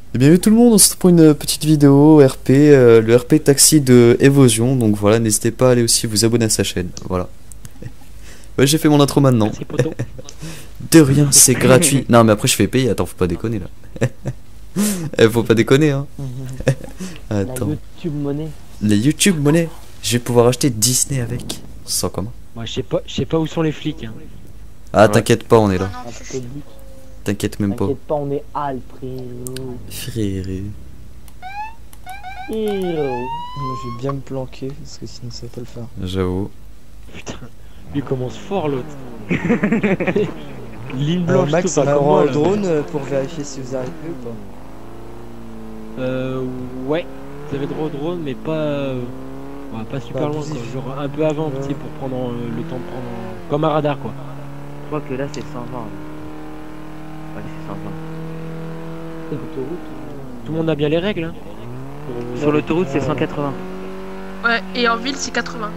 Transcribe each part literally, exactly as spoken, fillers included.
Et bienvenue tout le monde, on se retrouve pour une petite vidéo R P, euh, le R P taxi de Evosion. Donc voilà, n'hésitez pas à aller aussi vous abonner à sa chaîne. Voilà. Ouais, j'ai fait mon intro maintenant. De rien, c'est gratuit. Non, mais après je fais payer. Attends, faut pas déconner là. Eh, faut pas déconner, hein. Attends. La YouTube monnaie. Les YouTube monnaie. Je vais pouvoir acheter Disney avec. Sans comment. Moi, je sais pas, je sais pas où sont les flics. Hein. Ah, t'inquiète pas, on est là. T'inquiète même pas. T'inquiète pas, on est Al, frérot. Fréré. Frérot. Moi je vais bien me planquer parce que sinon ça va pas le faire. J'avoue. Putain, lui commence fort l'autre. Ligne Euh, blanche, Max tout m'a pas comme rend moi, un là. drone euh, pour vérifier si vous arrivez ou pas. Euh, ouais. Vous avez droit au drone, mais pas, euh, ouais, pas super Pas loin, abusif. quoi. Genre un peu avant, Ouais. tu sais, pour prendre euh, le temps de prendre, euh, comme un radar, quoi. Je crois que là c'est cent vingt. Ouais, c'est cent vingt. C'est l'autoroute. Tout le monde a bien les règles, hein. Pour- Sur l'autoroute c'est cent quatre-vingts. Ouais, et en ville c'est quatre-vingts.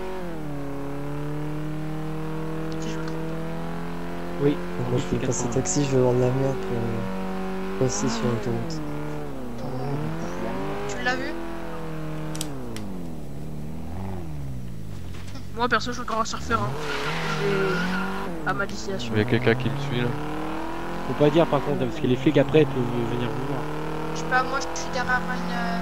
Si je me trompe Oui. Moi je fais passer taxi, je vais vendre la merde pour euh, passer sur l'autoroute. pas. Tu l'as vu? Moi perso je suis encore un surfeur. Hein. J'ai à ma destination. Il y a quelqu'un qui me suit là. Faut pas dire par contre, parce que les flics après peuvent venir vous voir. Je sais pas, moi je suis derrière une, euh,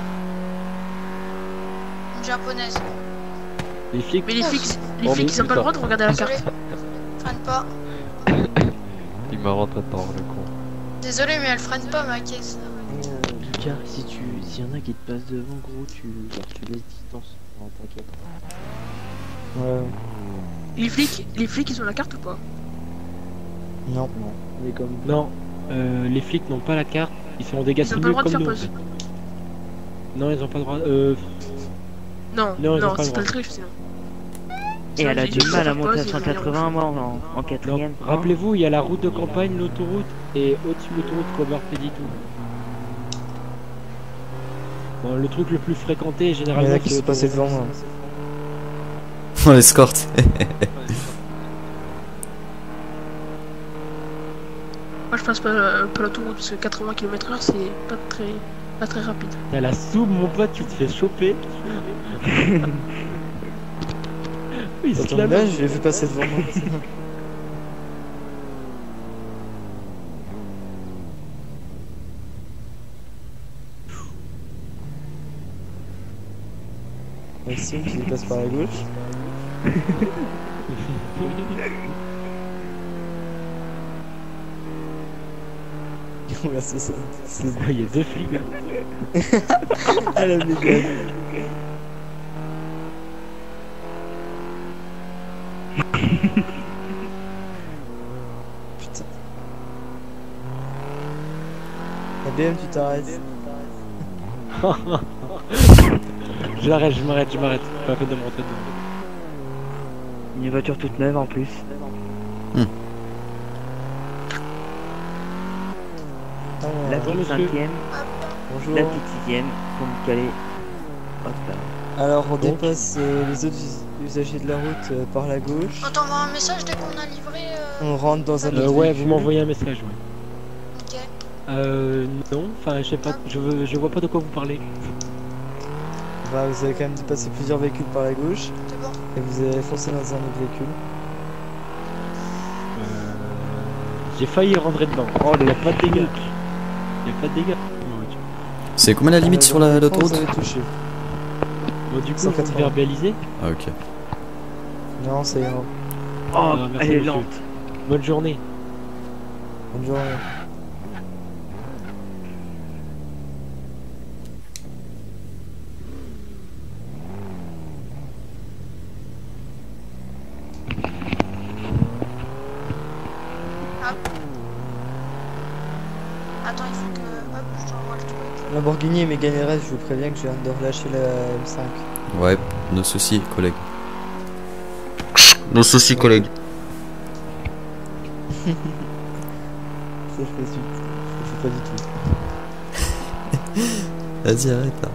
une japonaise. Les flics. Mais les flics, les Oh, flics mais ils ont pas le droit de regarder la Désolé. carte. Freine pas. Il m'a rentré dedans le con. Désolé mais elle freine pas ma caisse. Lucas, si tu, s'il y en a qui te passent devant, gros, tu, genre, tu laisses distance. Non, t'inquiète. Ouais. Les flics, les flics ils ont la carte ou pas? Non. Non, mais comme. Non, euh, les flics n'ont pas la carte. Ils sont en dégâts Ils ont pas le simuls droit de comme faire nous. pause. Non, ils ont pas le droit. Euh, Non, Non, ils ont non, pas le c'est pas droit. le truc sinon. Et elle a J'ai du dit, mal à faut monter à pause, cent ils vont quatre-vingts moi en, en non. quatrième. Rappelez-vous, il y a la route de campagne, l'autoroute et au-dessus de l'autoroute Cobert Péditou. Bon, le truc le plus fréquenté Il y en généralement a qui c'est se passaient l'autoroute. devant moi. On l'escorte. Moi je passe pas, euh, pas l'autoroute parce que quatre-vingts kilomètres heure c'est pas très, pas très rapide. T'as la soupe, mon pote, tu te fais choper. Il Ça se tombe la bien, met. je l'ai vu passer devant moi. Maxime qui passe par la gauche. Ouais, c'est ça. C'est Il y a deux flics là. ah, la méga. Putain. La B M, tu t'arrêtes. Je l'arrête, je m'arrête, je m'arrête. Pas la peine de me rentrer dedans. Une voiture toute neuve en plus. Ah, La Bonjour, petite monsieur. cinquième, bonjour. la petite sixième pour me caler. Hop là. Alors, on Donc. dépasse euh, les autres us- usagers de la route euh, par la gauche. On t'envoie un message dès qu'on a livré. Euh... On rentre dans un Euh, autre ouais, véhicule. vous m'envoyez un message, ouais. Ok. Euh, non, enfin, je sais pas, je, veux, je vois pas de quoi vous parlez. Bah, vous avez quand même dépassé plusieurs véhicules par la gauche C'est bon. et vous avez foncé dans un autre véhicule. Euh, j'ai failli rentrer dedans. Oh Il y le a pas de dégâts. Il y a pas de dégâts. dans ma voiture. C'est combien la limite Euh, sur la- vous l'autoroute? avez touché. Bon, du coup, cent vous me quatre-vingts. verbalisez. Ah, ok. Non, c'est ira. Oh, Ah, merci, elle est monsieur. lente. Bonne journée. Bonne journée. Attends, il faut que. Hop, je t'envoie le truc. Lamborghini et Mégane R S, je vous préviens que je viens de relâcher la M cinq. Ouais, nos soucis, collègues. Nos soucis, collègues. Ça je fais suite. Je fais pas du tout. Vas-y, arrête là.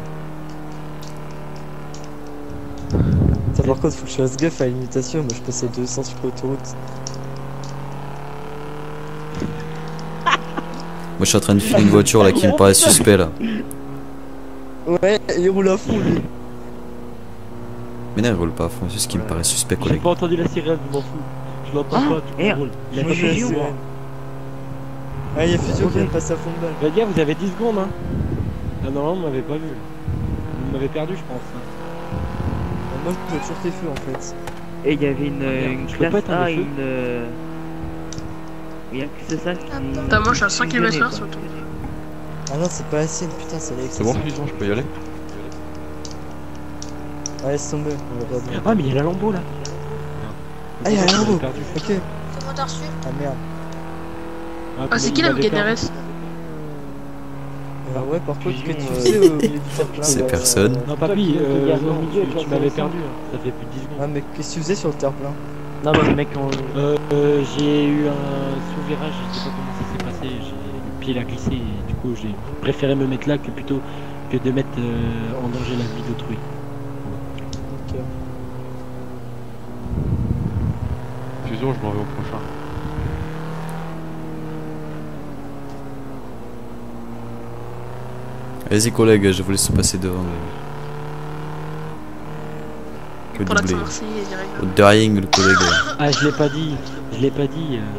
Ça, par contre, faut que je fasse gaffe à la limitation. Moi, je passe à deux cents sur l'autoroute. je suis en train de filer une voiture là qui me paraît suspect là. Ouais, il roule à fond lui. Mais non, il roule pas à fond, c'est ce qui me paraît suspect, J'ai collègue. pas entendu la sirène, je m'en fous. Je l'entends Ah, pas, tout et- le roule. Il a Moi pas j'ai la fusion. sirène. Ah, il y a Fusion qui vient de passer à fond de balle. Les gars, vous avez dix secondes, hein. Ah non, vous m'avez pas vu. Vous m'avez perdu, je pense. hein. Moi je vois toujours tes feux en fait. Et il y avait une, merde, une je peux pas classe être un A et feu. une... euh, Il y a que c'est ça qui... Putain, moi je suis à cent kilomètres heure sur le tour. Ah non, c'est pas la sienne, putain, c'est Alex. C'est bon, Fusion, je peux y aller? Ouais, laisse tomber, on va pas. Ah, mais il y a la lambeau là. Ah, il y a la lambeau. Perdu. Ok. Comment t'as reçu? Ah merde. Ah, c'est qui la Mégane R S? Ah ouais, par contre, que tu Fusion, faisais au milieu du terre-plein. C'est bah, personne. Non, papy, euh, gardes non, au milieu, tu, toi, tu m'avais c'est perdu. hein. Ça fait plus de dix Ah, secondes. mais qu'est-ce que tu faisais sur le terre-plein? Non, mais le mec, on... Euh, euh, j'ai eu un sous-virage, je sais pas comment ça s'est passé. J'ai le pied l'a glissé et du coup, j'ai préféré me mettre là que plutôt que de mettre euh, en danger la vie d'autrui. Ok. Fusion, je m'en vais au prochain. Allez-y, collègue, je vous laisse passer devant. mais- Que Pour l'accent doubler. marseillais direct. Au dying, le collègue. Ah, je l'ai pas dit. Je l'ai pas dit. euh.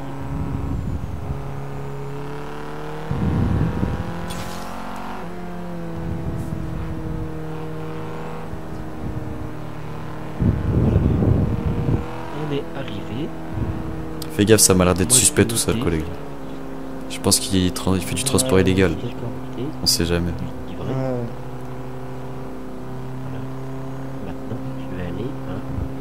On est arrivé. Fais gaffe, ça m'a l'air d'être Moi, je suspect peux tout ça, le noter. collègue. Je pense qu'il tra- il fait du transport illégal. Livré. On sait jamais. Ouais. Maintenant, je vais aller. Hein.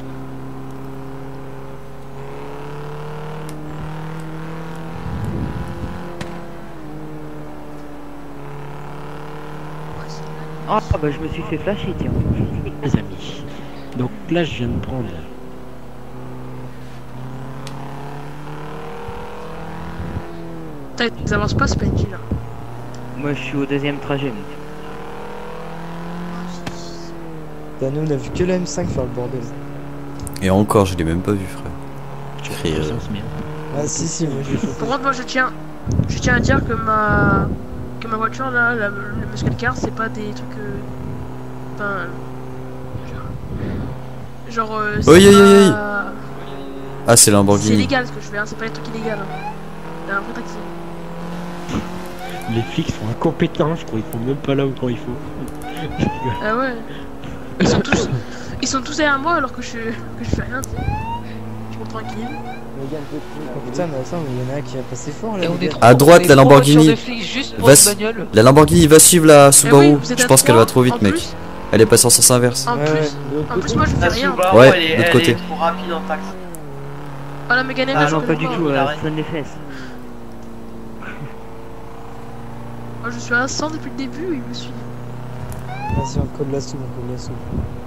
Ah bah je me suis fait flasher, tiens. Les amis. Donc là, je viens de prendre. Putain, ils avancent pas ce P N J là. Moi je suis au deuxième trajet. moi. Bah, nous, on a vu que la M cinq faire le bordel. Et encore, je l'ai même pas vu, frère. Je Et, euh, sens bien. Ah, si, si, moi je Par contre, moi je tiens, je tiens à dire que ma, que ma voiture là, la- le muscle car, c'est pas des trucs. euh, Enfin. euh, Genre. genre, euh, c'est Oi, oi, oi, oi. pas- Ah, c'est C'est Lamborghini. légal ce que je fais, hein, c'est pas des trucs illégaux. Hein. C'est un vrai taxi. Les flics sont incompétents, je crois. Ils font même pas là où quand il faut. Ah ouais. Ils sont tous, ils sont tous derrière moi alors que je, que je fais rien. Tu sais. Je suis tranquille. Oh, putain, mais attends, mais il y en a un qui va passer fort là. Et on les est gars. trop, À droite, on est la trop Lamborghini. voiture de flics juste pour Va une s- bagnole. La Lamborghini va suivre la Subaru. Eh oui, vous êtes Je à pense qu'elle trois, va trop vite, en mec. plus. Elle est passée en sens inverse. En Ouais, plus, ouais. en plus moi je fais La rien. Subaru, Ouais, elle, est, l'autre elle côté. est trop rapide en taxe. Ah la Mégane R S, Ah je non connais pas du tout, il euh, arrête. sonne les fesses. Moi je suis à cent depuis le début, il me suit. Vas-y, on code la soupe, on code la soupe.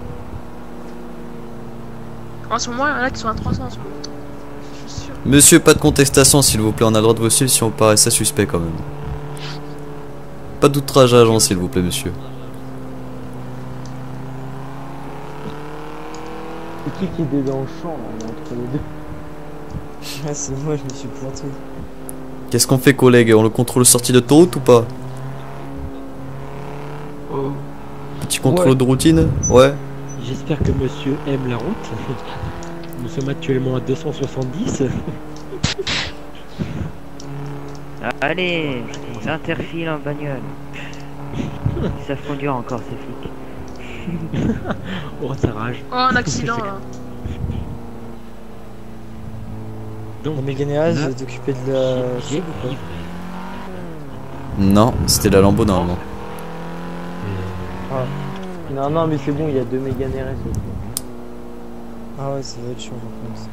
En ce moment, il y en a qui sont à trois cents en ce moment. Je suis sûr. Monsieur, pas de contestation, s'il vous plaît. On a le droit de vous suivre si on paraît ça suspect quand même. Pas d'outrage à agent, s'il vous plaît, monsieur. C'est qui qui est dans le champ là, entre les deux? Ah, c'est moi, je me suis planté. Qu'est-ce qu'on fait, collègue? On le contrôle sortie d'autoroute ou pas? Petit contrôle Ouais. de routine? Ouais. J'espère que monsieur aime la route. Nous sommes actuellement à deux cent soixante-dix. Allez, interfile en bagnole. Ils savent conduire encore ces flics. Oh, ça rage. Oh, un accident là. Donc, La Mégane R S, là, je vais t'occuper de la j'ai soupe ou pas? livré. Non, c'était la Lambo normalement. Non, non, mais c'est bon, il y a deux Mégane R S aussi. Ah ouais, ça va être chiant par contre.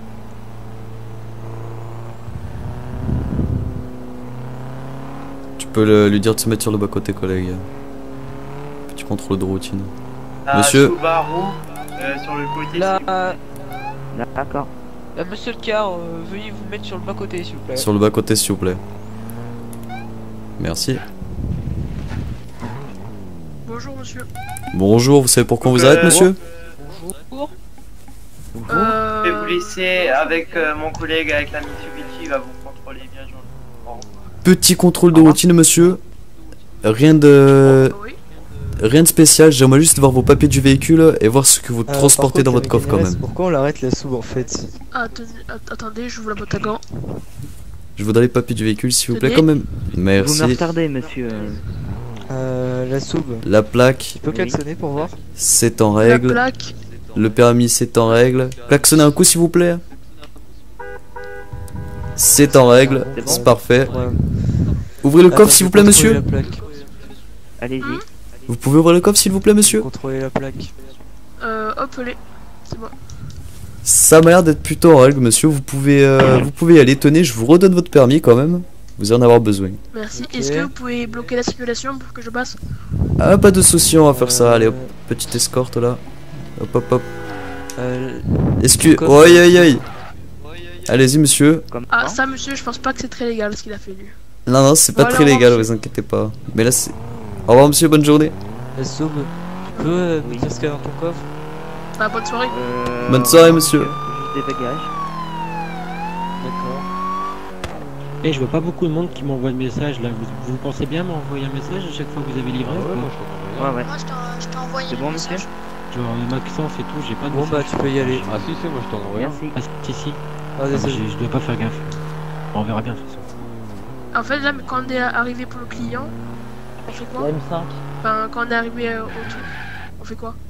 Tu peux le- lui dire de se mettre sur le bas-côté, collègue. Petit contrôle de routine. La Monsieur. Subaru, euh, sur le côté. Là, c'est- euh, D'accord. là, monsieur le car, euh, veuillez vous mettre sur le bas côté s'il vous plaît. Sur le bas-côté, s'il vous plaît. Merci. Bonjour monsieur. Bonjour, vous savez pourquoi on vous Euh, arrête, monsieur? Bonjour. Je vais Euh... vous laisser avec euh, mon collègue avec la Mitsubishi, il va vous contrôler bien, Jean. Au revoir. Petit contrôle de routine, monsieur. Rien de... Oui. Rien de spécial, j'aimerais juste voir vos papiers du véhicule et voir ce que vous Euh, transportez par dans contre, votre coffre quand Camille, même. Pourquoi on l'arrête la sous en fait? Attendez, att- attendez, je vous la botte à gants. Je voudrais les papiers du véhicule s'il vous plaît Tenez. quand même. Vous me Merci. retardez, monsieur. Euh, la sous. La plaque, Tu peux klaxonner pour voir? c'est en La règle. plaque. Le permis, c'est en règle. Klaxonnez un coup s'il vous plaît. C'est en règle, C'est bon. c'est parfait. Ouais. Ouvrez le Attends, coffre je s'il vais vous plaît contrôler monsieur. la plaque. Allez-y. Vous pouvez ouvrir le coffre s'il vous plaît monsieur. Contrôler la plaque. Euh, hop, les. C'est bon. Ça m'a l'air d'être plutôt en règle monsieur. Vous pouvez, euh, vous pouvez y aller. Tenez, je vous redonne votre permis quand même. Vous allez en avoir besoin. Merci. Ok. Est-ce que vous pouvez bloquer la circulation pour que je passe? Ah pas de souci, on va faire ça. Allez hop, Euh, petite escorte là. Hop hop hop. Euh, Excuse. coffre. Oi aïe aïe. Allez-y monsieur. Comme Ah, ça. ça, monsieur, je pense pas que c'est très légal ce qu'il a fait lui. Non non, c'est pas Voilà, très au revoir, légal, monsieur. vous inquiétez pas. Mais là c'est. Au revoir monsieur, bonne journée. la sous. Tu peux euh, me dire ce qu'il y a dans ton coffre? Bah, bonne soirée. Euh, Bonne soirée, monsieur. Juste des bagages. D'accord. Et je vois pas beaucoup de monde qui m'envoie de messages là. Vous, vous pensez bien m'envoyer un message à chaque fois que vous avez livré ou Ouais, pas moi je t'en envoie un. Ouais, ouais. Moi, je t'en- je t'ai envoyé C'est le bon, message. monsieur? Genre euh, Maxence et tout, j'ai pas de Bon bah message. tu peux y aller. Ah si, si, moi je t'en envoie un. Merci. Ah si si. Ah Ah, désolé. je, je dois pas faire gaffe. Bon, on verra bien de toute façon. En fait, là, quand on est arrivé pour le client, on fait quoi? La M cinq. Enfin, quand on est arrivé euh, au truc, on fait quoi?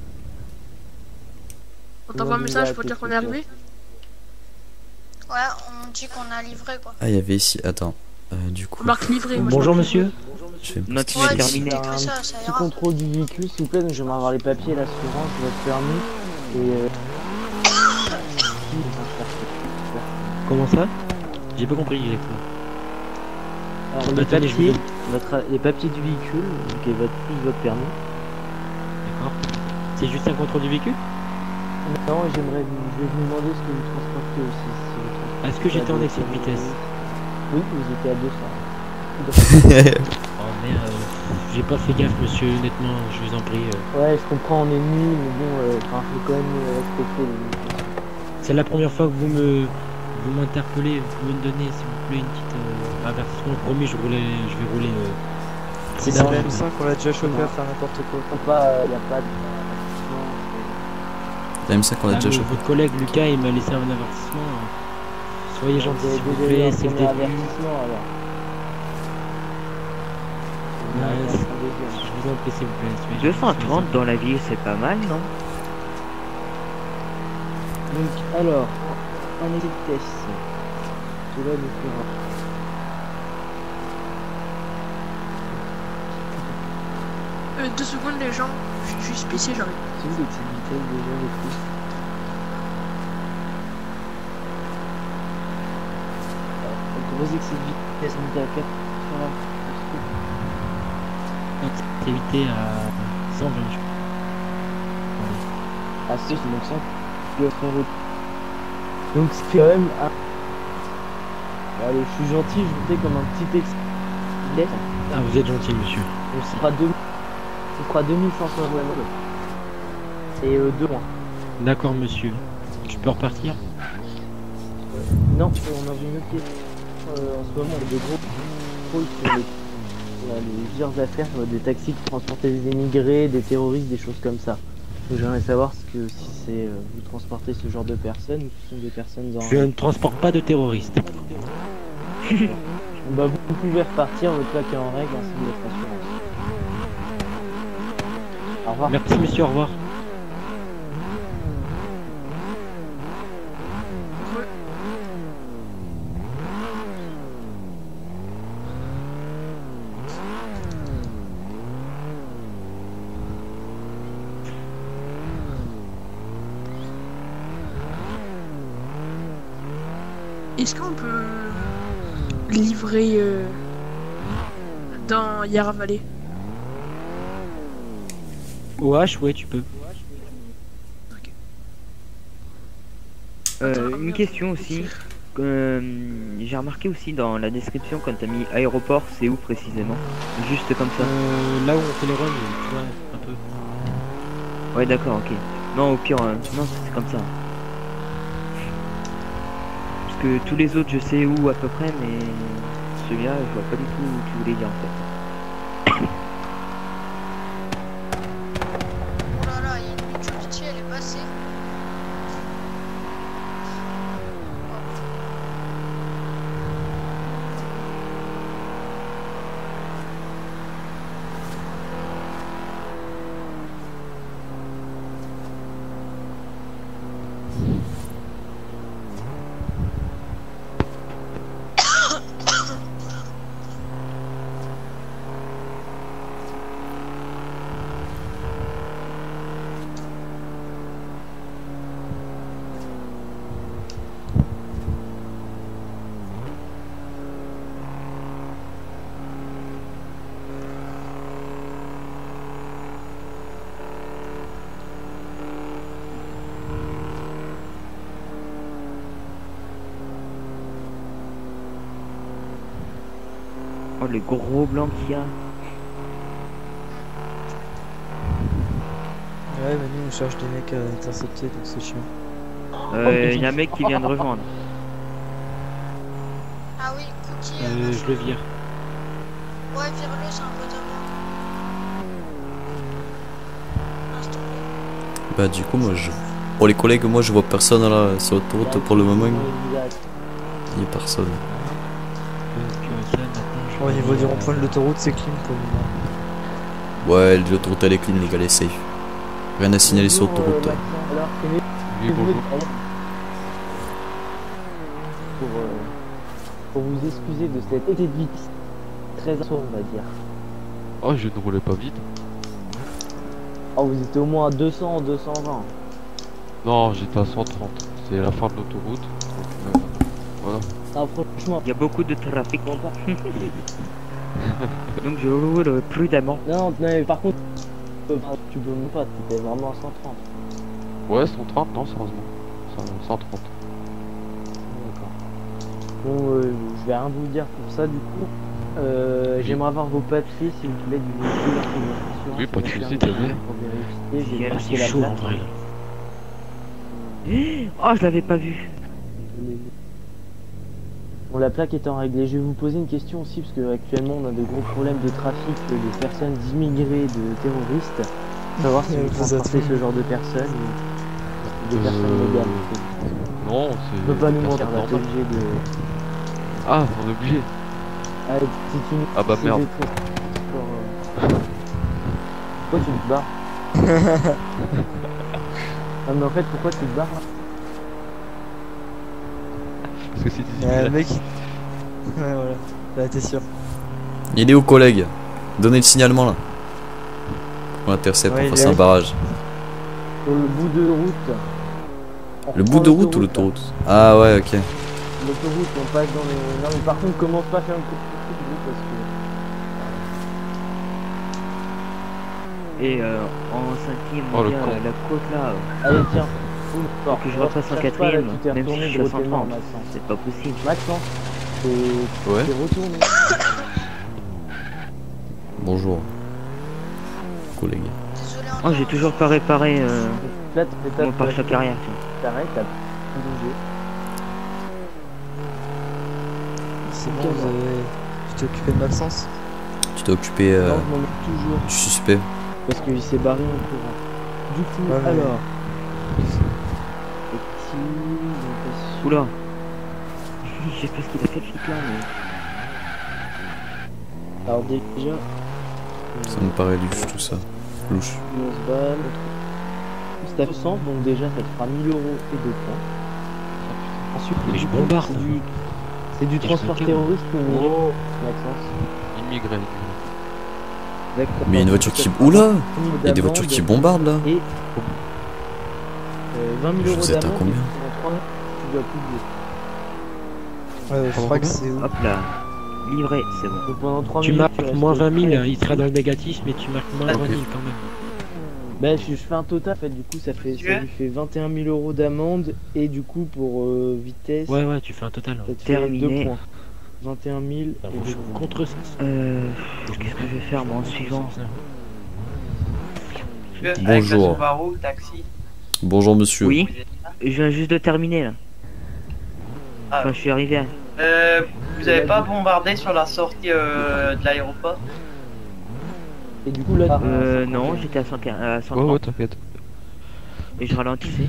On t'envoie un On y message va, pour tout dire de qu'on est suite. arrivé? Ouais, on dit qu'on a livré quoi. Ah il y avait ici. Attends. Euh, du coup. On marque livré. moi, je Bonjour marque monsieur. Je vais... Note Ouais, terminée. dis que ça, ça Petit ira. contrôle du véhicule, s'il vous plaît, donc j'aimerais avoir les papiers, l'assurance, votre permis et. Euh... Comment ça? J'ai pas compris exactement. Alors, Bah, les attendez, je vous papiers, donne. votre, les papiers du véhicule, donc et votre plus votre permis. D'accord. C'est juste un contrôle du véhicule? Non, j'aimerais vous, je vais vous demander ce que vous transportez aussi. Si vous transportez Est-ce que j'étais en des- excès de vitesse? Oui, vous étiez à deux cents. Oh merde, j'ai pas fait gaffe monsieur, honnêtement, je vous en prie. euh. Ouais, je comprends, on est nuls, mais bon, euh, enfin, faut quand même euh, respecter les limites. C'est la première fois que vous me vous m'interpellez, vous pouvez me donner s'il vous plaît une petite euh, avertissement, promis je roulais je vais rouler euh, C'est prudemment. la M cinq, on l'a déjà chopé à faire n'importe quoi. Faut pas, y a pas de. La M cinq on a Ah, déjà mais chopé. votre collègue Lucas il m'a laissé un avertissement. euh, Soyez gentil Vous s'il vous avez déjà eu plaît, un c'est le premier début. avertissement alors. Ouais, Ouais, c'est- c'est un deuxième. Je vous en prie s'il vous plaît. soyez deux cent gentils, trente dans la ville, c'est pas mal, non? Donc, alors, un essai de test. Cela nous fera. Euh, deux secondes, les gens. Je suis juste pissé, j'arrive. C'est où l'excès de vitesse déjà, les plus Un gros excès de vitesse, monté à quatre sur la. C'est évité à cent vingt. je Ah, si, donc ça, tu dois faire le. Donc, c'est quand même un. Bon, allez, je suis gentil, je vous fais comme un petit excès de vitesse. crois. Ah vous êtes gentil monsieur. Donc, ce sera deux. Ce sera deux mille cinq cents euros. Et euh, deux points. D'accord monsieur. Je peux repartir? Non, on a une autre question. Euh, en ce moment, on a des gros contrôles sur les, sur les plusieurs affaires, sur des taxis qui transportaient des émigrés, des terroristes, des choses comme ça. Donc j'aimerais savoir ce que si c'est euh, vous transportez ce genre de personnes ou si ce sont des personnes en. Je ne transporte pas de terroristes. Bah vous pouvez repartir, votre plaque est en règle ainsi que votre assurance. Au revoir. Merci monsieur, au revoir. Est-ce qu'on peut livrer euh, dans Yarra Valley? O H, ouais tu peux. Euh, une question aussi. Euh, J'ai remarqué aussi dans la description quand t'as mis aéroport, c'est où précisément? Juste comme ça. Euh, là où on fait les runs, tu vois, un peu. Ouais, d'accord, ok. Non, au pire, euh, non, c'est comme ça. Parce que tous les autres, je sais où à peu près, mais celui-là, je vois pas du tout où tu voulais dire en fait. Oh là là, il y a une Mitsubishi, elle est passée. Oh, le gros blanc qu'il y a. Ouais, mais nous on cherche des mecs à intercepter donc c'est chiant. Euh, il y a un mec qui vient de rejoindre. Ah oui, Cookie. Euh, je le vire. Ouais, vire-le, c'est un pote à moi. Instant. Bah du coup moi je... Pour les collègues, moi je vois personne là sur l'autoroute pour le moment. Il y a personne. Donc, euh, ça, maintenant, je Au vais niveau du vire, rond-point de euh, l'autoroute c'est clean pour le moment. Ouais, l'autoroute elle est clean les gars, elle est safe. Rien à signaler sur l'autoroute. Alors, Oui, bonjour. pour, euh, pour vous excuser de cet excès de vitesse très assaut, on va dire. Oh, je ne roulais pas vite. Oh, vous étiez au moins à deux cents, deux cent vingt. Non, j'étais à cent trente. C'est la fin de l'autoroute. Donc, euh, voilà. Ah, franchement, Il y a beaucoup de trafic. Donc je roule prudemment. non, non, mais par contre, euh, tu peux même pas, t'étais vraiment à cent trente. Ouais, cent trente, non, sérieusement. cent trente. D'accord. Bon, euh, je vais rien vous dire pour ça du coup. Euh, J'aimerais avoir vos papiers s'il vous plaît du véhicule. information. Oui, pas de Je vais soucis, faire un t'as vu. pour vérifier. J'ai C'est marqué la chaud plaque. en vrai. Oh, je l'avais pas vu. Bon, la plaque étant réglée, je vais vous poser une question aussi parce que actuellement on a de gros problèmes de trafic de personnes immigrées, de terroristes. Savoir si Euh, vous vous transportez êtes- ce genre de personnes ou des personnes Euh, légales. Non, On c'est. peut pas nous mentir, personne on est normale. obligé de. Ah, on est obligé. Ah, si tu nous- Ah bah si merde. j'ai trop- pour, euh, Pourquoi tu te barres? Ah mais en fait pourquoi tu te barres là? Parce que si tu dis. Euh, le mec. il- Ouais, voilà. Là, t'es sûr. Il est où collègue? Donnez le signalement là. On l'intercepte, Ouais, on il fasse est- un barrage. Sur le bout de route. On Le reprend bout de route ou l'autoroute, l'autoroute? Ah ouais, ok. là. L'autoroute, on passe dans les. Non mais par contre commence pas à faire une course poursuite parce que. Et euh, en cinquième, Oh, on le vient con. la, la côte là. euh, Allez tiens. Ouh, Faut que je repasse en cherche pas, là, quatrième, tu t'es même retourné si je suis de à cent côté nord, trente. Maxence. C'est pas possible. Maxence, t'es Ouais. t'es retourné. Bonjour. Collègue. Désolé Oh, encore. j'ai toujours pas réparé euh, Là, t'es mon pare-choc arrière. tiens. T'arrêtes, t'as bougé. C'est bon, vous avez. Tu t'es occupé de Maxence? Tu t'es occupé euh, Non, je m'en occupe toujours. du suspect. Parce qu'il s'est barré en courant. Du coup, Ouais, mais- alors. Petit, donc, Oula. Je sais pas ce qu'il a fait le flic là, mais. alors déjà, Ça me paraît louche tout ça. Louche. onze balles. C'est à cent, donc déjà ça te fera mille euros et deux points. Ensuite, Mais je du coup, bombarde. C'est du, c'est du Et je transport me calme. terroriste, mais Oh, Maxence. immigré. D'accord. Mais il y a une voiture qui. Oula! Il y a des voitures qui bombardent là. Et euh, vingt mille euros Vous êtes à d'amende. combien? et pendant trois mois, tu dois payer. Ouais, je crois que c'est où? Hop là. Livré, c'est bon. Donc pendant trois Tu minutes, marques restes moins vingt mille, prêt. il sera dans le négatif, mais tu marques moins Ah, vingt ok. mille quand même. Bah, je, je fais un total, en fait, du coup, ça, fait, ça lui fait vingt et un mille euros d'amende, et du coup, pour euh, vitesse, Ouais, ouais, tu fais un total. ça Ouais. te fait Terminé. deux points. vingt et un mille Ah, et bon, je deux suis points. contre ça. Euh. Qu'est-ce que je vais faire moi en suivant? Avec Bonjour. la Subaru, le taxi. Bonjour monsieur. Oui, je viens juste de terminer là. Ah, Enfin, je suis arrivé à. Euh, vous vous avez pas bombardé sur la sortie euh, de l'aéroport? Et du coup là, Euh, non, j'étais à cent trente. Ouais, ouais, t'inquiète. Et je ralentissais.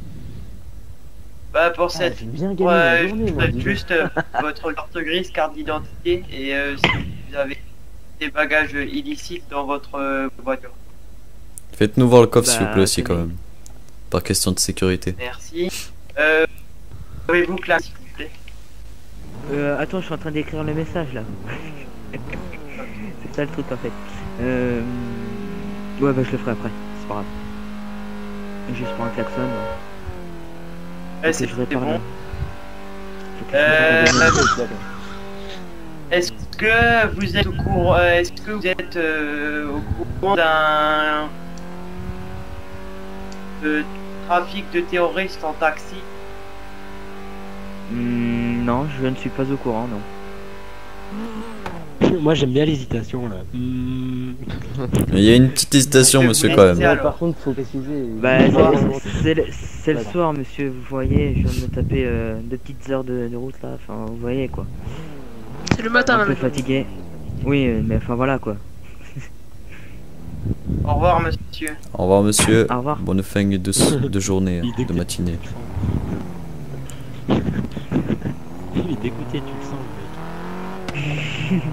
Bah pour ah, cette... j'ai bien gagné Ouais, la je journée, moi, souhaite dis donc. juste euh, votre carte grise, carte d'identité et euh, si vous avez des bagages illicites dans votre euh, voiture. Faites-nous voir le coffre Bah, s'il vous plaît aussi quand tenez. même. Par question de sécurité. Merci. Euh, Pouvez-vous classer s'il vous plaît? Euh, attends, je suis en train d'écrire le message là. C'est ça le truc en fait. Euh... Ouais, bah je le ferai après, c'est pas grave. Juste pour un klaxon. Ouais, Ok, c'est je répare bon. là. Faut que je Euh, répare la- Est-ce que vous êtes au courant, euh, est-ce que vous êtes euh, au courant d'un de trafic de terroristes en taxi? Hmm, non, je ne suis pas au courant, non. Moi j'aime bien l'hésitation là. Hmm. Il y a une petite hésitation, Je monsieur, vous quand laisse, même. alors. Par contre, faut préciser. Bah, il faut c'est- pas- c'est c'est le, c'est le Voilà. soir, monsieur, vous voyez, je viens de me taper euh, deux petites heures de, de route là, enfin, vous voyez quoi. C'est le matin Un là peu maintenant. fatigué. Oui, euh, mais enfin voilà quoi. Au revoir monsieur. Au revoir, monsieur. Au revoir. Bonne fin de, de journée, Il est de matinée. Il est dégoûté, tu le sens le mec.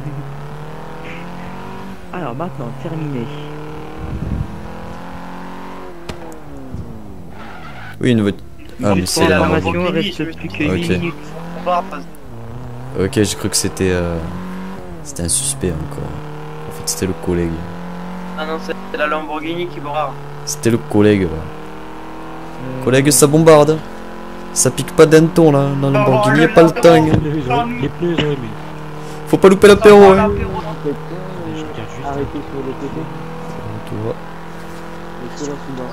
Alors maintenant, terminé. Oui, une voiture. Ah, mais Juste c'est pour la l'information, il Lamborghini, reste je me plus que suis dit. huit Ok. minutes. Au revoir, parce- Ok, j'ai cru que c'était. Euh... C'était un suspect encore. En fait, c'était le collègue. Ah non, c'est la Lamborghini qui bombarde. C'était le collègue, là. Euh, Collègue, ça bombarde. Ça pique pas d'un ton, là. Dans la Lamborghini, y a pas le temps. Les pneus, ils ont- les pneus ils ont aimé. Faut pas louper l'apéro, Au hein. revoir, l'apéro. Peut-être, Je euh, regarde juste. arrêter sur le côté. Tu vois. Et sur la Sudan.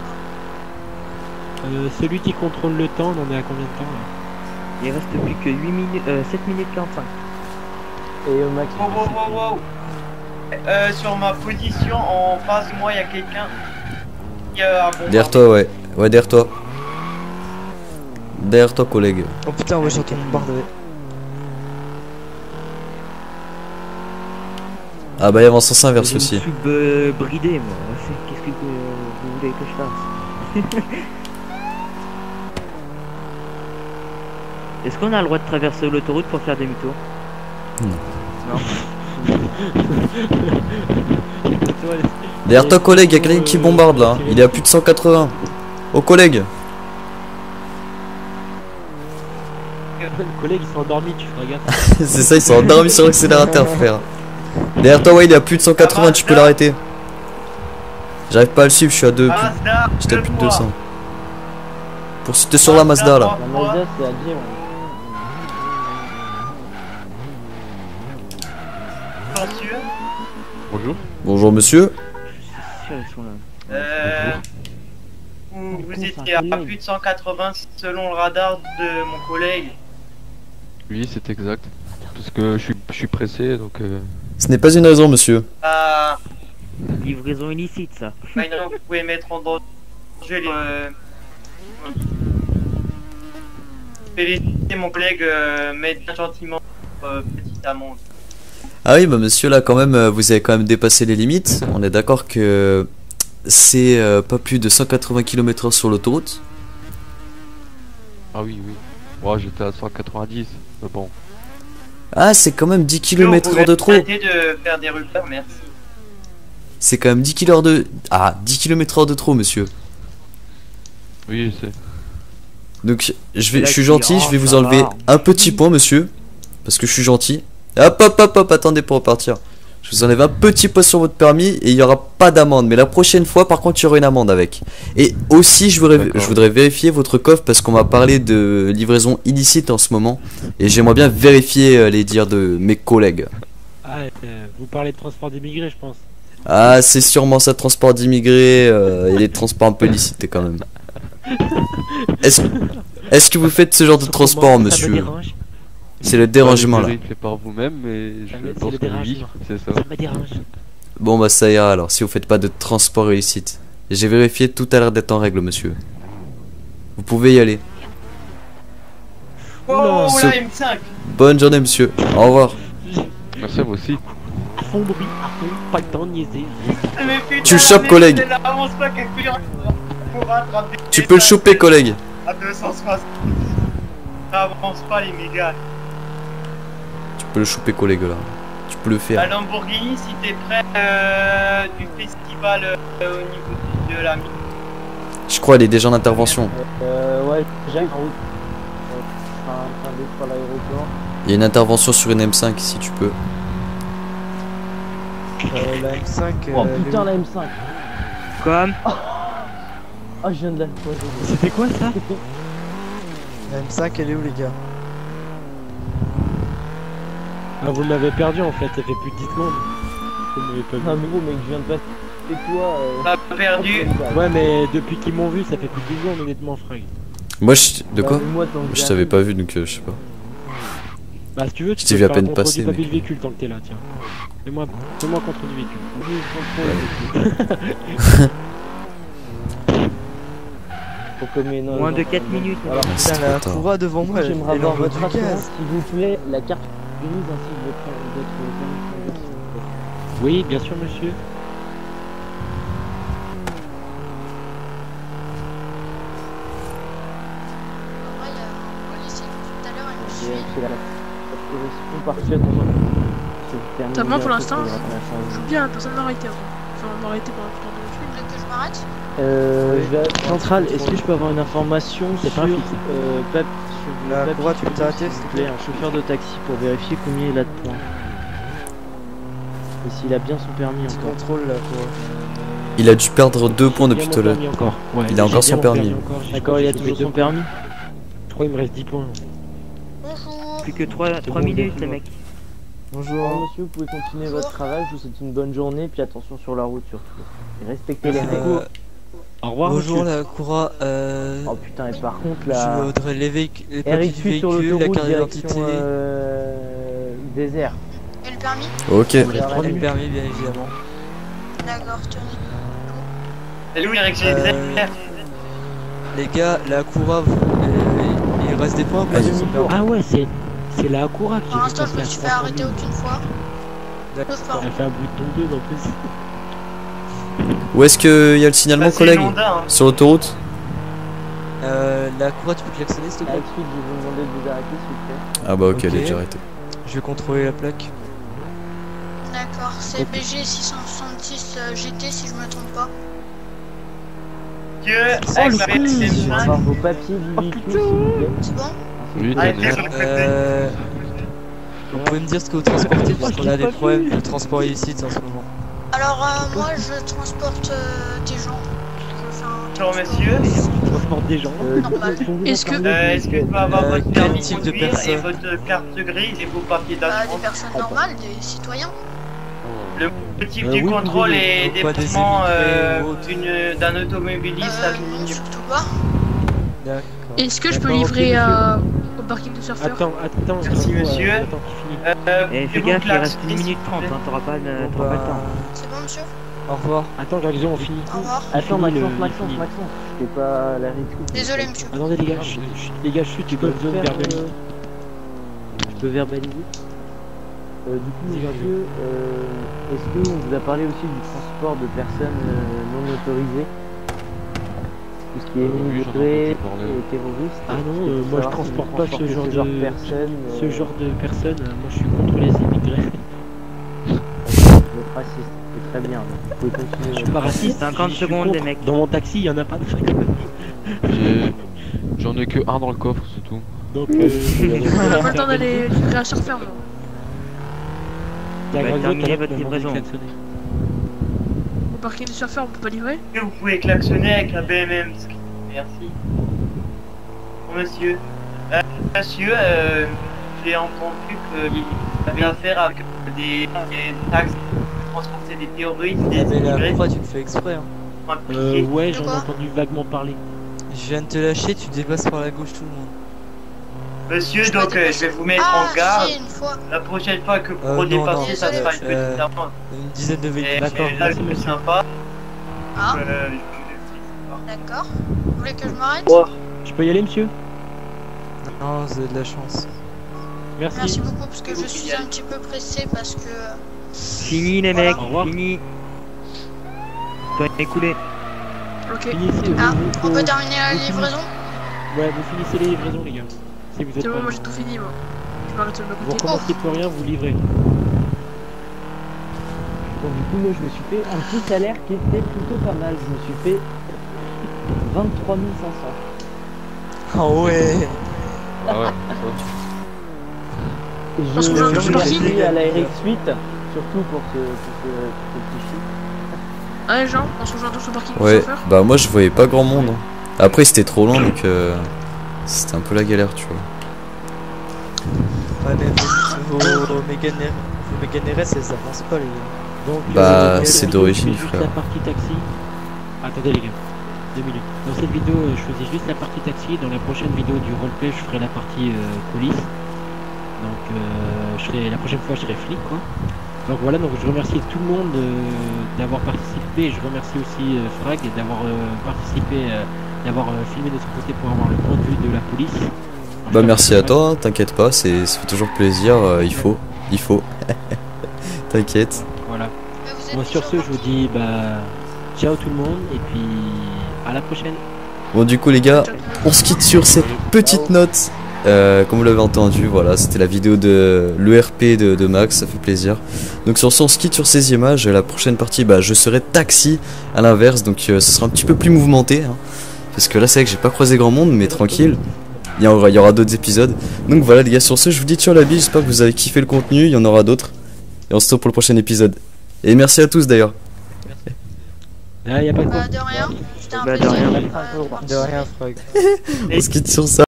Euh, celui qui contrôle le temps, on en est à combien de temps là? Il reste plus que huit minutes, euh, sept minutes quarante-cinq. Et au max. Wow, wow, wow, wow. Euh, sur ma position, en face de moi, il y a quelqu'un qui euh, a bombardé. Derrière toi, ouais. Ouais, derrière toi. Derrière toi, collègue. Oh putain, ouais, j'entends bombardé. Ah bah, il y avait en sens inverse Je me aussi. suis euh, bridé moi. Qu'est-ce que euh, vous voulez que je fasse? Est-ce qu'on a le droit de traverser l'autoroute pour faire demi-tour? Non. Non. Derrière toi, collègue, y a quelqu'un qui bombarde là. Il est à plus de cent quatre-vingts. Oh, collègue. Le collègue il s'est endormi, tu feras gaffe. C'est ça, ils sont endormis sur l'accélérateur, frère. Derrière toi, ouais, il est à plus de cent quatre-vingts, tu peux l'arrêter. J'arrive pas à le suivre, je suis à deux. Mazda, J'étais à plus de deux deux fois. cents. Poursuite sur la Mazda là. La Mazda, c'est à dire. Monsieur, Bonjour. Bonjour monsieur. Je suis sûr, ils sont là. euh, vous, vous con, étiez c'est un à collègue. plus de cent quatre-vingts selon le radar de mon collègue. Oui, c'est exact. Parce que je suis, je suis pressé, donc... Euh... Ce n'est pas une raison, monsieur. Ah, Livraison illicite ça. maintenant vous pouvez mettre en danger les. Euh, féliciter mon collègue, euh, mettre bien gentiment euh, petite amende. Ah oui, bah monsieur, là quand même, euh, vous avez quand même dépassé les limites. On est d'accord que c'est euh, pas plus de cent quatre-vingts kilomètres heure sur l'autoroute. Ah oui, oui. Moi, j'étais à cent quatre-vingt-dix. Mais bon. Ah, c'est quand même dix Vous kilomètres pouvez heure de trop. arrêter de faire des ruptures, merci. C'est quand même dix kilomètres heure de... Ah, dix kilomètres heure de trop, monsieur. Oui, je sais. Donc, je, vais, Là, je suis tu gentil, dis, je vais oh, vous ça enlever va. un petit point, monsieur. Parce que je suis gentil. Hop, hop, hop, hop, attendez pour repartir. Je vous enlève un petit point sur votre permis et il n'y aura pas d'amende. Mais la prochaine fois, par contre, il y aura une amende avec. Et aussi, je voudrais, D'accord. je voudrais vérifier votre coffre parce qu'on m'a parlé de livraison illicite en ce moment. Et j'aimerais bien vérifier euh, les dires de mes collègues. Ah, euh, vous parlez de transport d'immigrés, je pense. Ah, c'est sûrement ça, transport d'immigrés euh, et les transports un peu illicités quand même. Est-ce est-ce que vous faites ce genre de transport, Ça me monsieur? dérange. C'est le dérangement là. Fait par vous-même, mais je Ah, mais c'est pense le que oui, dérangement. c'est ça. Ça me dérange. Bon bah ça ira alors, si vous faites pas de transport illicite. J'ai vérifié, tout a l'air d'être en règle, monsieur. Vous pouvez y aller. Oh, Ce- la M cinq. Bonne journée, monsieur. Au revoir. Merci à vous aussi. À fond bruit, à fond, pas le temps de niaiser. Mais putain, Tu le chopes, collègue. n'avance pas quelque chose pour rattraper Tu les peux le salles choper, collègue. À deux cent soixante. N'avance pas les mégas. Tu peux le choper, collègue, là. Tu peux le La faire. Lamborghini, si t'es près euh, du festival euh, au niveau de la mine. Je crois elle est déjà en intervention. Euh, ouais, j'ai en route. Euh, je serai en train d'être sur l'aéroport. Il y a une intervention sur une M cinq, si tu peux. Euh, la M cinq. Oh euh, putain, la M cinq. Comme Oh, je viens de la. Ouais, C'était quoi ça? La M cinq, elle est où, les gars? Ah, vous m'avez perdu en fait, ça fait plus de dix secondes. Vous m'avez pas vu. Non, mais gros, mec, je viens de passer. Et toi, euh... T'as perdu. Ouais, mais depuis qu'ils m'ont vu, ça fait plus de dix secondes, honnêtement, frag. Moi, je. De quoi? Bah, moi, tant que Je j'ai t'avais appris- pas vu, donc euh, je sais pas. Bah, si tu veux, tu Je t'ai peux vu à faire peine un contrôle passer, du papier mec. de véhicule tant que t'es là, tiens. Fais-moi fais-moi un contrôle du véhicule. Faut comme une- moins de quatre minutes. Alors, C'est Putain, trop la tard. Coura devant moi, elle, j'aimerais elle avoir envoie votre du assurance, gaz. s'il vous plaît, la carte grise ainsi que votre votre permis de conduire, s'il vous plaît. Oui, bien sûr, monsieur. Ouais, il y a un policier tout à l'heure, il me C'est suit. c'est la la correspond partie à ton nom. C'est le permis T'as moi, pour de l'instant, conduire, on a changé. Je veux bien, personne m'a arrêté avant. Enfin, on m'a arrêté pendant tout le temps de Vous voulez que je m'arrête? Euh, je vais- Centrale, est-ce que je peux avoir une information C'est sur pas fixe. euh, Pep, sur La Pep, Coura, tu peux t'arrêter, s'il te plaît, un chauffeur de taxi pour vérifier combien il a de points. Et s'il a bien son permis Petit encore. contrôle, la Coura. Il a dû perdre deux points J'ai depuis bien tout à mon l'heure. permis encore. Ouais, Il a j'ai encore bien son mon permis. encore, j'ai- D'accord, il a j'ai toujours fait son deux permis. points. Je crois qu'il me reste dix points. Bonjour. Plus que trois bon, minutes, bon, les bon. mecs. Bonjour monsieur, vous pouvez continuer Bonjour. votre travail, je vous souhaite une bonne journée, puis attention sur la route surtout. Et respectez les Merci règles. beaucoup. Au revoir, Bonjour monsieur. la Coura, euh, Oh putain, et par contre je là... voudrais les, véhic- les papiers Eric du suit sur véhicule, la l'autoroute carte direction d'identité, euh, désert. Et le permis? Ok. je voulais prendre le permis bien évidemment. D'accord, tenez. C'est où Eric Euh, Gézère? Les gars, la Coura, vous- euh, il reste des points pour Aïe. son permis. Ah ouais, c'est c'est la Acura qui Pour est l'instant, je me passée suis à fait trois cent arrêter mille. aucune fois. D'accord. Sauf Elle fait un bruit de tondeuse en plus. Où est-ce qu'il y a le signalement, Bah, c'est collègue? Honda, hein. Sur l'autoroute? Euh, la Coura, tu peux klaxonner s'il te plaît? Avec suite, je vais vous demander de vous arrêter s'il vous plaît. Ah bah ok, elle est Ok. déjà arrêtée. Je vais contrôler la plaque. D'accord, c'est B G six cent soixante-six euh, G T si je me trompe pas. Dieu, Oh, avec le la con. Je vais M cinq. avoir vos papiers du véhicule s'il vous plaît. C'est bon? Oui, Arrêtez Daniel. sur le côté. Euh, vous pouvez me dire ce que vous transportez parce qu'on a des problèmes de transport illicite en ce moment. Alors, euh, moi je transporte euh, des gens. Je fais un Bonjour monsieur. Je transporte des gens. Euh, Normal. du coup, Est-ce que- Euh, Est-ce que je peux avoir Euh, votre quel permis de type de conduire et personne? votre carte grise et vos papiers euh, des d'assurance? personnes normales, des citoyens. Le motif Euh, du oui, contrôle oui, oui. et Donc, pas des déplacement euh, émigrés ou autres. d'une- d'un automobiliste Euh, à non, une surtout pas. D'accord. Est-ce que je peux D'accord, livrer ok, euh, au parking de surfeurs? Attends, attends. Merci, Bravo, monsieur. euh, Attends qu'il finisse. Euh, Et fais pouvez-vous gaffe, il reste klaxonner, une minute s'il vous trente, plaît hein, t'auras pas, le- Bon, t'auras pas le bah, temps. C'est bon, monsieur? Au revoir. Attends, Gargison, on finit. Au revoir. Il Attends, finit le- Maxence, il Maxence, finit. Maxence. Je fais pas la rétroupe. Désolé, monsieur. Attendez les gars, chut, chut, les gars, chut, tu peux peux zone faire, verbaliser. euh, Je peux verbaliser. Euh, du coup, Dis-le. monsieur, euh, est-ce qu'on vous a parlé aussi du transport de personnes euh, non autorisées? Tout ce qui est Euh, oui, j'en ai immigrés entendu parler. et terroristes. Ah non, Est-ce que euh, vous moi je savoir si transporte vous pas ce transportez genre ce genre de de personnes. ce euh, genre de personnes. euh, Moi je suis contre les immigrés. Vous êtes raciste, c'est très bien. Vous pouvez continuer. Je suis pas raciste. cinquante je suis secondes, contre. les mecs. Dans mon taxi, il y en a pas de fringues. J'ai- J'en ai que un dans le coffre, c'est tout. Donc, euh, On n'a pas le temps d'aller livrer à surfeur, moi. t'as Bah, Gargison, terminez t'as votre demandé de livraison. klaxonner. Au parking de surfeur, on peut pas livrer? Est-ce que vous pouvez klaxonner avec la B M M? Merci. Bon, monsieur. Euh, monsieur, euh, j'ai entendu qu'il avait affaire avec des, des taxes pour transporter des terroristes, des Ah, mais la immigrés. Coura, tu le fais exprès. Hein. Euh, ouais, De j'en ai quoi entendu vaguement parler. Je viens de te lâcher, tu dépasses par la gauche tout le monde. Monsieur, Je peux donc euh, je dépasser. vais vous mettre Ah, en garde. si, une fois. La prochaine fois que vous Euh, redépassez, non, ça non, sera une euh, petite amende. Une dizaine de Et, véhicules. D'accord, et là, merci, c'est plus monsieur. sympa. Ah, Euh, d'accord. Vous voulez que je m'arrête? Je peux y aller, monsieur? Non, vous avez de la chance. Merci. Merci beaucoup parce que je suis un petit peu pressé parce que. Fini les Voilà. mecs, Au revoir. fini. Temps écoulé. Ok. Finissez, Ah, vous- on vous- peut terminer la vous- livraison? Ouais, vous finissez les livraisons, les gars. Si vous êtes C'est bon, pas- moi j'ai tout fini, moi. Je m'arrête sur le Vous bas-côté. recommencez plus rien, vous livrez. Donc du coup moi je me suis fait un petit salaire qui était plutôt pas mal. Je me suis fait vingt-trois mille cinq cents. Ah ouais. Ah ouais, Et Parce que je, j'ai un je double l'ai parking. pris à la R X huit, surtout pour ce, pour ce, pour ce petit chiffre. Allez, Jean, on se rejoint tous au parking du Ouais, chauffeur. bah moi je voyais pas grand monde. hein. Après c'était trop loin donc euh, c'était un peu la galère, tu vois. Ouais, mais vos, vos Mégane vos Mégane R S, elles avancent pas, les gars. Donc, Bah, dans c'est cette vidéo, d'origine, je fais juste frère. la partie taxi. Attendez les gars, deux minutes. Dans cette vidéo, euh, je faisais juste la partie taxi. Dans la prochaine vidéo du roleplay, je ferai la partie euh, police. Donc, euh, je serai, la prochaine fois, je serai flic, quoi. Donc voilà, donc je remercie tout le monde euh, d'avoir participé. Je remercie aussi euh, Frag d'avoir euh, participé, euh, d'avoir euh, filmé de son côté pour avoir le point de vue de la police. Bah merci à toi, hein, t'inquiète pas, c'est ça fait toujours plaisir, euh, il faut, il faut. T'inquiète. Voilà. Mais vous êtes Bon, sur ce, toujours je vous dis bah ciao tout le monde et puis à la prochaine. Bon du coup les gars, on se quitte sur cette petite note. Euh, comme vous l'avez entendu, voilà, c'était la vidéo de l'E R P de, de Max, ça fait plaisir. Donc sur ce, on se quitte sur ces images. La prochaine partie, bah, je serai taxi à l'inverse, donc euh, ce sera un petit peu plus mouvementé. Hein, parce que là, c'est vrai que j'ai pas croisé grand monde, mais tranquille. Il y aura, il y aura d'autres épisodes. Donc voilà les gars, sur ce, je vous dis ciao la bise, j'espère que vous avez kiffé le contenu, il y en aura d'autres. Et on se retrouve pour le prochain épisode. Et merci à tous d'ailleurs. Ah, y a pas de quoi. Bah, de rien. C'était un Bah, de plaisir. rien. Euh, De rien, Frog. On se quitte sur ça.